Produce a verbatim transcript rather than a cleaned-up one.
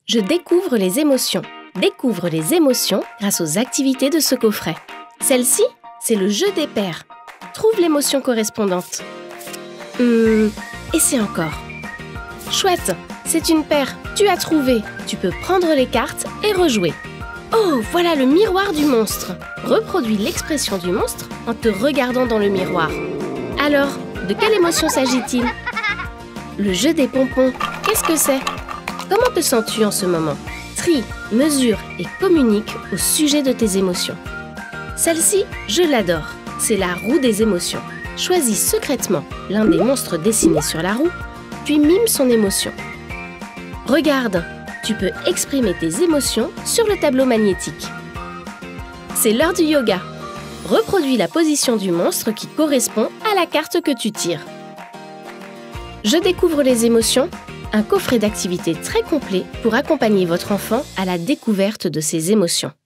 Je découvre les émotions. Découvre les émotions grâce aux activités de ce coffret. Celle-ci, c'est le jeu des paires. Trouve l'émotion correspondante. Hum, et c'est encore. Chouette, c'est une paire. Tu as trouvé. Tu peux prendre les cartes et rejouer. Oh, voilà le miroir du monstre. Reproduis l'expression du monstre en te regardant dans le miroir. Alors, de quelle émotion s'agit-il? Le jeu des pompons, qu'est-ce que c'est? Comment te sens-tu en ce moment? Trie, mesure et communique au sujet de tes émotions. Celle-ci, je l'adore. C'est la roue des émotions. Choisis secrètement l'un des monstres dessinés sur la roue, puis mime son émotion. Regarde, tu peux exprimer tes émotions sur le tableau magnétique. C'est l'heure du yoga. Reproduis la position du monstre qui correspond à la carte que tu tires. Je découvre les émotions, un coffret d'activités très complet pour accompagner votre enfant à la découverte de ses émotions.